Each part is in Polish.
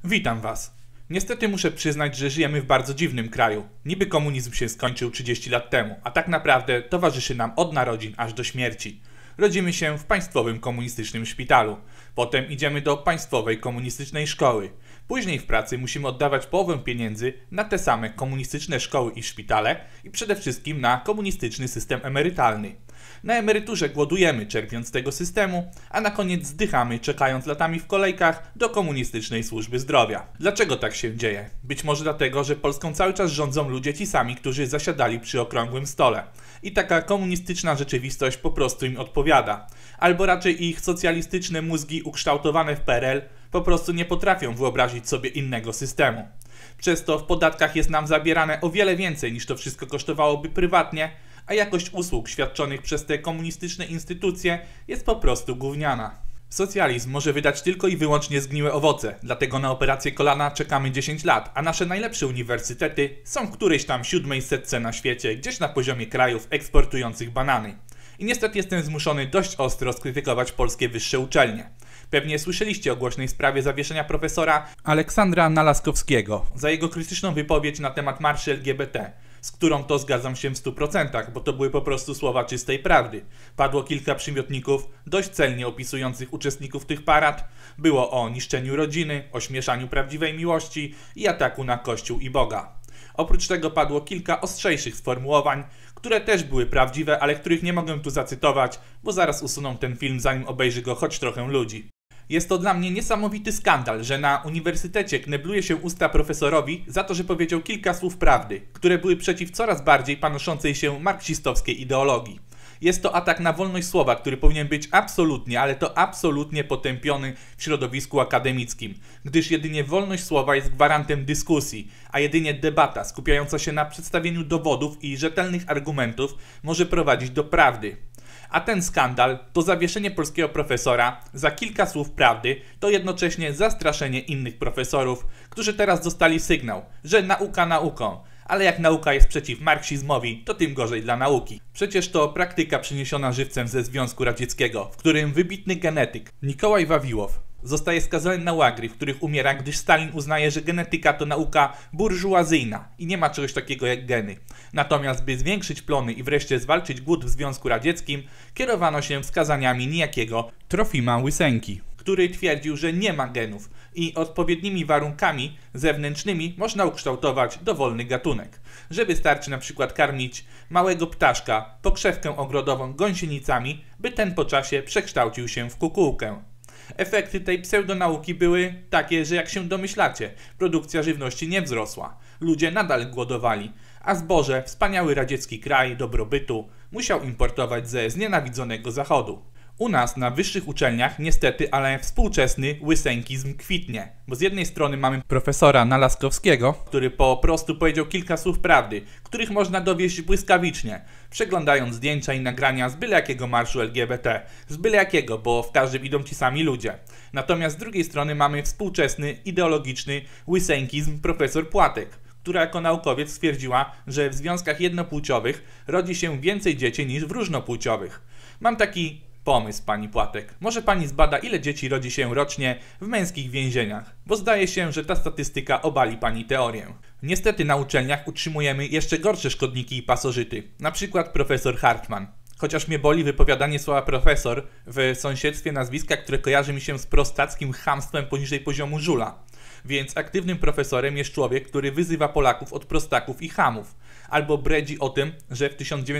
Witam was. Niestety muszę przyznać, że żyjemy w bardzo dziwnym kraju. Niby komunizm się skończył 30 lat temu, a tak naprawdę towarzyszy nam od narodzin aż do śmierci. Rodzimy się w państwowym komunistycznym szpitalu. Potem idziemy do państwowej komunistycznej szkoły. Później w pracy musimy oddawać połowę pieniędzy na te same komunistyczne szkoły i szpitale i przede wszystkim na komunistyczny system emerytalny. Na emeryturze głodujemy, czerpiąc z tego systemu, a na koniec zdychamy, czekając latami w kolejkach do komunistycznej służby zdrowia. Dlaczego tak się dzieje? Być może dlatego, że Polską cały czas rządzą ludzie ci sami, którzy zasiadali przy okrągłym stole. I taka komunistyczna rzeczywistość po prostu im odpowiada. Albo raczej ich socjalistyczne mózgi ukształtowane w PRL po prostu nie potrafią wyobrazić sobie innego systemu. Przez to w podatkach jest nam zabierane o wiele więcej niż to wszystko kosztowałoby prywatnie, a jakość usług świadczonych przez te komunistyczne instytucje jest po prostu gówniana. Socjalizm może wydać tylko i wyłącznie zgniłe owoce, dlatego na operację kolana czekamy 10 lat, a nasze najlepsze uniwersytety są w którejś tam 7. setce na świecie, gdzieś na poziomie krajów eksportujących banany. I niestety jestem zmuszony dość ostro skrytykować polskie wyższe uczelnie. Pewnie słyszeliście o głośnej sprawie zawieszenia profesora Aleksandra Nalaskowskiego za jego krytyczną wypowiedź na temat marszy LGBT, z którą to zgadzam się w 100%, bo to były po prostu słowa czystej prawdy. Padło kilka przymiotników dość celnie opisujących uczestników tych parad. Było o niszczeniu rodziny, ośmieszaniu prawdziwej miłości i ataku na Kościół i Boga. Oprócz tego padło kilka ostrzejszych sformułowań, które też były prawdziwe, ale których nie mogę tu zacytować, bo zaraz usuną ten film, zanim obejrzy go choć trochę ludzi. Jest to dla mnie niesamowity skandal, że na uniwersytecie knebluje się usta profesorowi za to, że powiedział kilka słów prawdy, które były przeciw coraz bardziej panoszącej się marksistowskiej ideologii. Jest to atak na wolność słowa, który powinien być absolutnie, ale to absolutnie potępiony w środowisku akademickim, gdyż jedynie wolność słowa jest gwarantem dyskusji, a jedynie debata skupiająca się na przedstawieniu dowodów i rzetelnych argumentów może prowadzić do prawdy. A ten skandal, to zawieszenie polskiego profesora za kilka słów prawdy, to jednocześnie zastraszenie innych profesorów, którzy teraz dostali sygnał, że nauka nauką, ale jak nauka jest przeciw marksizmowi, to tym gorzej dla nauki. Przecież to praktyka przyniesiona żywcem ze Związku Radzieckiego, w którym wybitny genetyk Nikołaj Wawiłow zostaje skazany na łagry, w których umiera, gdyż Stalin uznaje, że genetyka to nauka burżuazyjna i nie ma czegoś takiego jak geny. Natomiast by zwiększyć plony i wreszcie zwalczyć głód w Związku Radzieckim, kierowano się wskazaniami niejakiego Trofima Łysenki, który twierdził, że nie ma genów i odpowiednimi warunkami zewnętrznymi można ukształtować dowolny gatunek, że wystarczy na przykład karmić małego ptaszka pokrzewkę ogrodową gąsienicami, by ten po czasie przekształcił się w kukułkę. Efekty tej pseudonauki były takie, że jak się domyślacie, produkcja żywności nie wzrosła, ludzie nadal głodowali, a zboże, wspaniały radziecki kraj dobrobytu, musiał importować ze znienawidzonego Zachodu. U nas na wyższych uczelniach niestety, ale współczesny łysenkizm kwitnie, bo z jednej strony mamy profesora Nalaskowskiego, który po prostu powiedział kilka słów prawdy, których można dowieść błyskawicznie, przeglądając zdjęcia i nagrania z byle jakiego marszu LGBT, z byle jakiego, bo w każdym idą ci sami ludzie. Natomiast z drugiej strony mamy współczesny, ideologiczny łysenkizm profesor Płatek, która jako naukowiec stwierdziła, że w związkach jednopłciowych rodzi się więcej dzieci niż w różnopłciowych. Mam taki pomysł, pani Płatek. Może pani zbada, ile dzieci rodzi się rocznie w męskich więzieniach, bo zdaje się, że ta statystyka obali pani teorię. Niestety na uczelniach utrzymujemy jeszcze gorsze szkodniki i pasożyty, na przykład profesor Hartman. Chociaż mnie boli wypowiadanie słowa profesor w sąsiedztwie nazwiska, które kojarzy mi się z prostackim chamstwem poniżej poziomu żula. Więc aktywnym profesorem jest człowiek, który wyzywa Polaków od prostaków i chamów, albo bredzi o tym, że w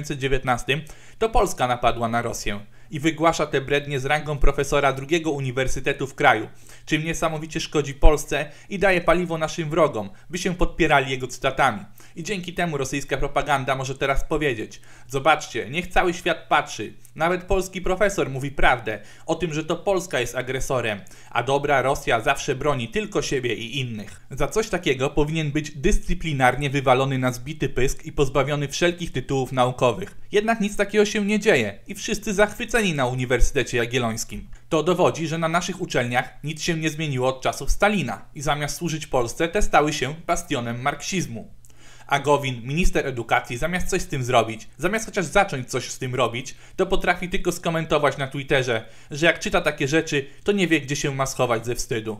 1919 to Polska napadła na Rosję i wygłasza te brednie z rangą profesora drugiego uniwersytetu w kraju, czym niesamowicie szkodzi Polsce i daje paliwo naszym wrogom, by się podpierali jego cytatami. I dzięki temu rosyjska propaganda może teraz powiedzieć: zobaczcie, niech cały świat patrzy, nawet polski profesor mówi prawdę o tym, że to Polska jest agresorem, a dobra Rosja zawsze broni tylko siebie i innych. Za coś takiego powinien być dyscyplinarnie wywalony na zbity pysk i pozbawiony wszelkich tytułów naukowych. Jednak nic takiego się nie dzieje i wszyscy zachwyceni na Uniwersytecie Jagiellońskim. To dowodzi, że na naszych uczelniach nic się nie zmieniło od czasów Stalina i zamiast służyć Polsce, te stały się bastionem marksizmu. A Gowin, minister edukacji, zamiast coś z tym zrobić, zamiast chociaż zacząć coś z tym robić, to potrafi tylko skomentować na Twitterze, że jak czyta takie rzeczy, to nie wie, gdzie się ma schować ze wstydu.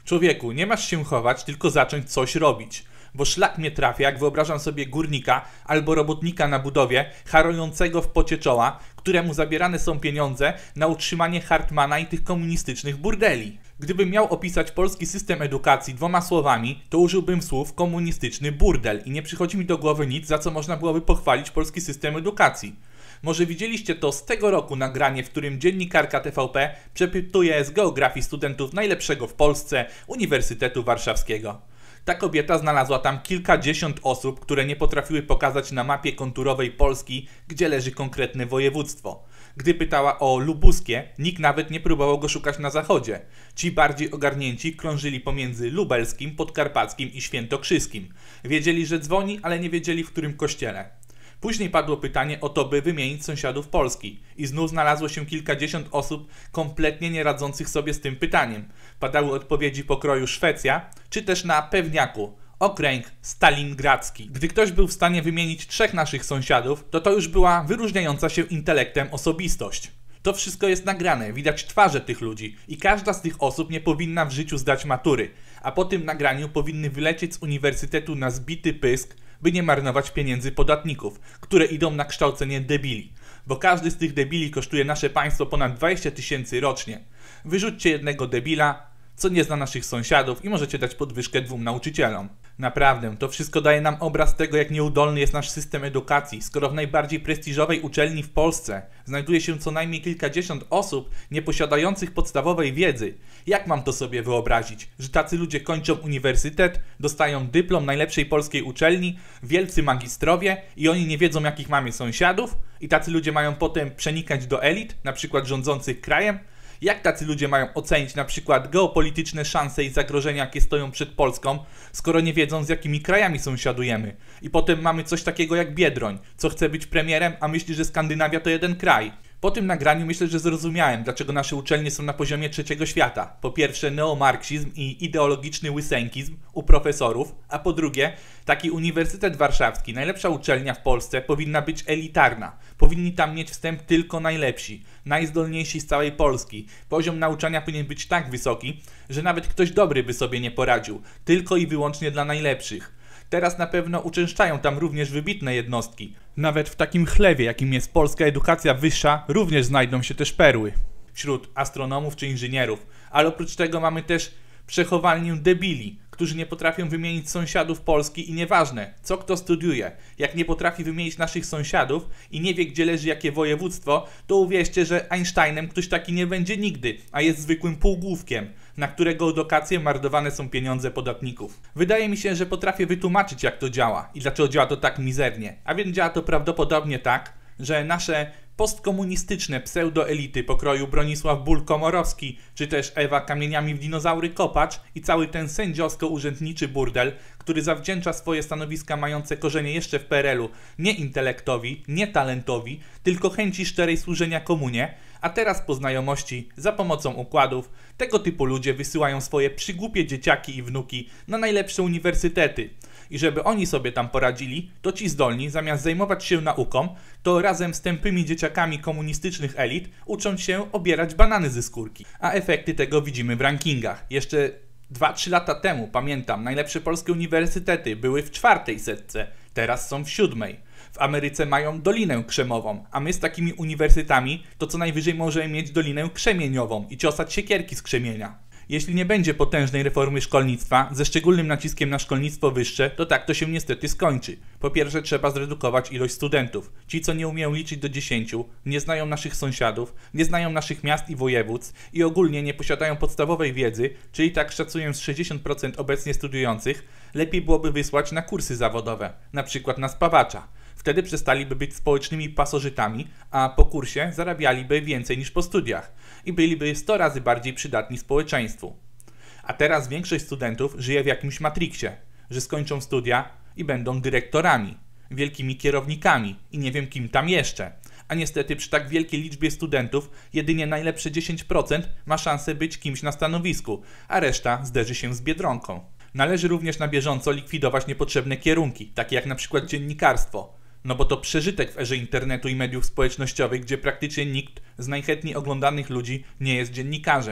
Człowieku, nie masz się chować, tylko zacząć coś robić. Bo szlak mnie trafia, jak wyobrażam sobie górnika albo robotnika na budowie, harującego w pocie czoła, któremu zabierane są pieniądze na utrzymanie Hartmana i tych komunistycznych burdeli. Gdybym miał opisać polski system edukacji 2 słowami, to użyłbym słów komunistyczny burdel i nie przychodzi mi do głowy nic, za co można byłoby pochwalić polski system edukacji. Może widzieliście to z tego roku nagranie, w którym dziennikarka TVP przepytuje z geografii studentów najlepszego w Polsce Uniwersytetu Warszawskiego. Ta kobieta znalazła tam kilkadziesiąt osób, które nie potrafiły pokazać na mapie konturowej Polski, gdzie leży konkretne województwo. Gdy pytała o lubuskie, nikt nawet nie próbował go szukać na zachodzie. Ci bardziej ogarnięci krążyli pomiędzy lubelskim, podkarpackim i świętokrzyskim. Wiedzieli, że dzwoni, ale nie wiedzieli, w którym kościele. Później padło pytanie o to, by wymienić sąsiadów Polski i znów znalazło się kilkadziesiąt osób kompletnie nie radzących sobie z tym pytaniem. Padały odpowiedzi pokroju Szwecja, czy też na pewniaku okręg stalingradzki. Gdy ktoś był w stanie wymienić 3 naszych sąsiadów, to już była wyróżniająca się intelektem osobistość. To wszystko jest nagrane, widać twarze tych ludzi i każda z tych osób nie powinna w życiu zdać matury, a po tym nagraniu powinny wylecieć z uniwersytetu na zbity pysk, by nie marnować pieniędzy podatników, które idą na kształcenie debili, bo każdy z tych debili kosztuje nasze państwo ponad 20 000 rocznie. Wyrzućcie jednego debila, co nie zna naszych sąsiadów i możecie dać podwyżkę 2 nauczycielom. Naprawdę, to wszystko daje nam obraz tego, jak nieudolny jest nasz system edukacji, skoro w najbardziej prestiżowej uczelni w Polsce znajduje się co najmniej kilkadziesiąt osób nieposiadających podstawowej wiedzy. Jak mam to sobie wyobrazić? Że tacy ludzie kończą uniwersytet, dostają dyplom najlepszej polskiej uczelni, wielcy magistrowie i oni nie wiedzą, jakich mamy sąsiadów? I tacy ludzie mają potem przenikać do elit, na przykład rządzących krajem? Jak tacy ludzie mają ocenić na przykład geopolityczne szanse i zagrożenia, jakie stoją przed Polską, skoro nie wiedzą, z jakimi krajami sąsiadujemy? I potem mamy coś takiego jak Biedroń, co chce być premierem, a myśli, że Skandynawia to jeden kraj. Po tym nagraniu myślę, że zrozumiałem, dlaczego nasze uczelnie są na poziomie trzeciego świata. Po pierwsze neomarksizm i ideologiczny łysenkizm u profesorów, a po drugie taki Uniwersytet Warszawski, najlepsza uczelnia w Polsce, powinna być elitarna. Powinni tam mieć wstęp tylko najlepsi, najzdolniejsi z całej Polski. Poziom nauczania powinien być tak wysoki, że nawet ktoś dobry by sobie nie poradził, tylko i wyłącznie dla najlepszych. Teraz na pewno uczęszczają tam również wybitne jednostki. Nawet w takim chlewie, jakim jest polska edukacja wyższa, również znajdą się też perły wśród astronomów czy inżynierów. Ale oprócz tego mamy też przechowalnię debili, którzy nie potrafią wymienić sąsiadów Polski i nieważne, co kto studiuje. Jak nie potrafi wymienić naszych sąsiadów i nie wie, gdzie leży jakie województwo, to uwierzcie, że Einsteinem ktoś taki nie będzie nigdy, a jest zwykłym półgłówkiem, na którego edukację marnowane są pieniądze podatników. Wydaje mi się, że potrafię wytłumaczyć, jak to działa i dlaczego działa to tak mizernie. A więc działa to prawdopodobnie tak, że nasze postkomunistyczne pseudoelity pokroju Bronisław Bull-Komorowski, czy też Ewa kamieniami w dinozaury kopacz i cały ten sędziowsko-urzędniczy burdel, który zawdzięcza swoje stanowiska mające korzenie jeszcze w PRL-u nie intelektowi, nie talentowi, tylko chęci szczerej służenia komunie, a teraz po znajomości, za pomocą układów, tego typu ludzie wysyłają swoje przygłupie dzieciaki i wnuki na najlepsze uniwersytety. I żeby oni sobie tam poradzili, to ci zdolni, zamiast zajmować się nauką, to razem z tępymi dzieciakami komunistycznych elit uczą się obierać banany ze skórki. A efekty tego widzimy w rankingach. Jeszcze 2-3 lata temu, pamiętam, najlepsze polskie uniwersytety były w 4. setce, teraz są w 7. W Ameryce mają Dolinę Krzemową, a my z takimi uniwersytetami to co najwyżej możemy mieć Dolinę Krzemieniową i ciosać siekierki z krzemienia. Jeśli nie będzie potężnej reformy szkolnictwa, ze szczególnym naciskiem na szkolnictwo wyższe, to tak to się niestety skończy. Po pierwsze trzeba zredukować ilość studentów. Ci, co nie umieją liczyć do 10, nie znają naszych sąsiadów, nie znają naszych miast i województw i ogólnie nie posiadają podstawowej wiedzy, czyli tak szacuję z 60% obecnie studiujących, lepiej byłoby wysłać na kursy zawodowe, na przykład na spawacza. Wtedy przestaliby być społecznymi pasożytami, a po kursie zarabialiby więcej niż po studiach i byliby 100 razy bardziej przydatni społeczeństwu. A teraz większość studentów żyje w jakimś matriksie, że skończą studia i będą dyrektorami, wielkimi kierownikami i nie wiem kim tam jeszcze. A niestety przy tak wielkiej liczbie studentów jedynie najlepsze 10% ma szansę być kimś na stanowisku, a reszta zderzy się z Biedronką. Należy również na bieżąco likwidować niepotrzebne kierunki, takie jak na przykład dziennikarstwo. No bo to przeżytek w erze internetu i mediów społecznościowych, gdzie praktycznie nikt z najchętniej oglądanych ludzi nie jest dziennikarzem.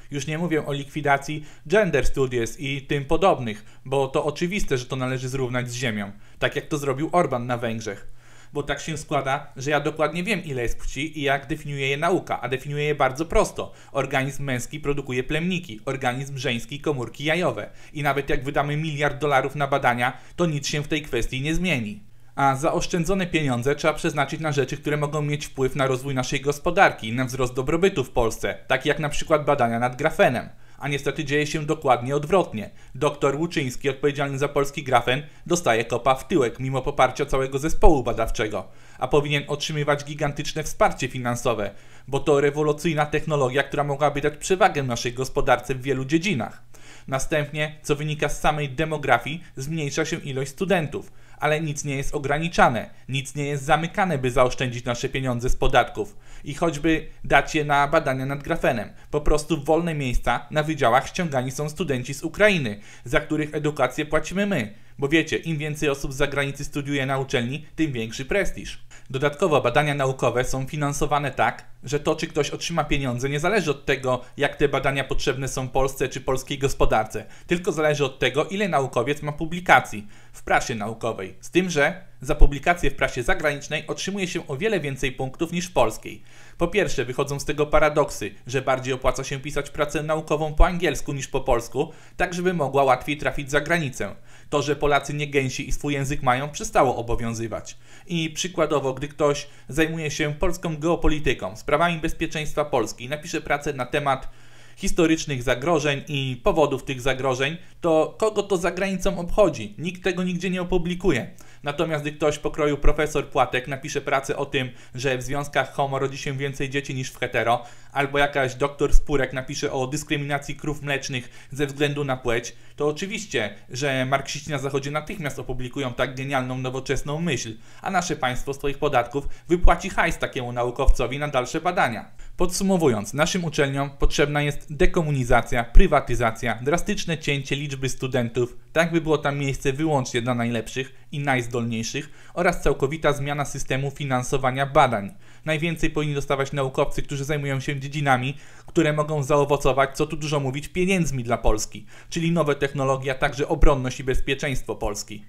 Już nie mówię o likwidacji gender studies i tym podobnych, bo to oczywiste, że to należy zrównać z ziemią, tak jak to zrobił Orban na Węgrzech. Bo tak się składa, że ja dokładnie wiem, ile jest płci i jak definiuje je nauka, a definiuje je bardzo prosto. Organizm męski produkuje plemniki, organizm żeński komórki jajowe. I nawet jak wydamy $1 miliard na badania, to nic się w tej kwestii nie zmieni. A zaoszczędzone pieniądze trzeba przeznaczyć na rzeczy, które mogą mieć wpływ na rozwój naszej gospodarki i na wzrost dobrobytu w Polsce, takie jak na przykład badania nad grafenem. A niestety dzieje się dokładnie odwrotnie. Doktor Łuczyński, odpowiedzialny za polski grafen, dostaje kopa w tyłek mimo poparcia całego zespołu badawczego, a powinien otrzymywać gigantyczne wsparcie finansowe, bo to rewolucyjna technologia, która mogłaby dać przewagę naszej gospodarce w wielu dziedzinach. Następnie, co wynika z samej demografii, zmniejsza się ilość studentów, ale nic nie jest ograniczane, nic nie jest zamykane, by zaoszczędzić nasze pieniądze z podatków i choćby dać je na badania nad grafenem. Po prostu wolne miejsca na wydziałach ściągani są studenci z Ukrainy, za których edukację płacimy my, bo wiecie, im więcej osób z zagranicy studiuje na uczelni, tym większy prestiż. Dodatkowo badania naukowe są finansowane tak, że to, czy ktoś otrzyma pieniądze, nie zależy od tego, jak te badania potrzebne są Polsce czy polskiej gospodarce, tylko zależy od tego, ile naukowiec ma publikacji w prasie naukowej. Z tym, że za publikacje w prasie zagranicznej otrzymuje się o wiele więcej punktów niż w polskiej. Po pierwsze, wychodzą z tego paradoksy, że bardziej opłaca się pisać pracę naukową po angielsku niż po polsku, tak żeby mogła łatwiej trafić za granicę. To, że Polacy nie gęsi i swój język mają, przestało obowiązywać. I przykładowo, gdy ktoś zajmuje się polską geopolityką, sprawami bezpieczeństwa Polski i napisze pracę na temat historycznych zagrożeń i powodów tych zagrożeń, to kogo to za granicą obchodzi? Nikt tego nigdzie nie opublikuje. Natomiast gdy ktoś pokroju profesor Płatek napisze pracę o tym, że w związkach homo rodzi się więcej dzieci niż w hetero, albo jakaś doktor Spurek napisze o dyskryminacji krów mlecznych ze względu na płeć, to oczywiście, że marksiści na Zachodzie natychmiast opublikują tak genialną, nowoczesną myśl, a nasze państwo z swoich podatków wypłaci hajs takiemu naukowcowi na dalsze badania. Podsumowując, naszym uczelniom potrzebna jest dekomunizacja, prywatyzacja, drastyczne cięcie liczby studentów, tak by było tam miejsce wyłącznie dla najlepszych i najzdolniejszych oraz całkowita zmiana systemu finansowania badań. Najwięcej powinni dostawać naukowcy, którzy zajmują się dziedzinami, które mogą zaowocować, co tu dużo mówić, pieniędzmi dla Polski, czyli nowe technologie, a także obronność i bezpieczeństwo Polski.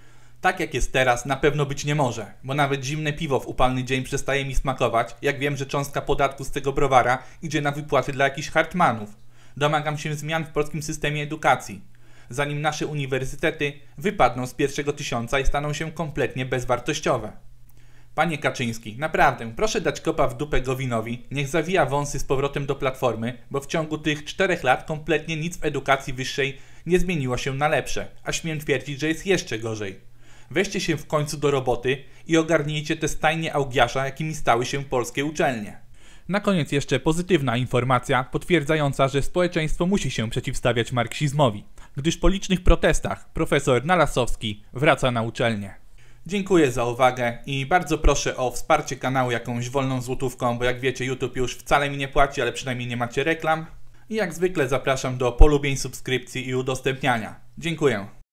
Tak jak jest teraz, na pewno być nie może, bo nawet zimne piwo w upalny dzień przestaje mi smakować, jak wiem, że cząstka podatku z tego browara idzie na wypłaty dla jakichś hartmanów. Domagam się zmian w polskim systemie edukacji, zanim nasze uniwersytety wypadną z pierwszego 1000 i staną się kompletnie bezwartościowe. Panie Kaczyński, naprawdę, proszę dać kopa w dupę Gowinowi, niech zawija wąsy z powrotem do Platformy, bo w ciągu tych 4 lat kompletnie nic w edukacji wyższej nie zmieniło się na lepsze, a śmiem twierdzić, że jest jeszcze gorzej. Weźcie się w końcu do roboty i ogarnijcie te stajnie Augiasza, jakimi stały się polskie uczelnie. Na koniec jeszcze pozytywna informacja potwierdzająca, że społeczeństwo musi się przeciwstawiać marksizmowi, gdyż po licznych protestach profesor Nalasowski wraca na uczelnię. Dziękuję za uwagę i bardzo proszę o wsparcie kanału jakąś wolną złotówką, bo jak wiecie, YouTube już wcale mi nie płaci, ale przynajmniej nie macie reklam. I jak zwykle zapraszam do polubień, subskrypcji i udostępniania. Dziękuję.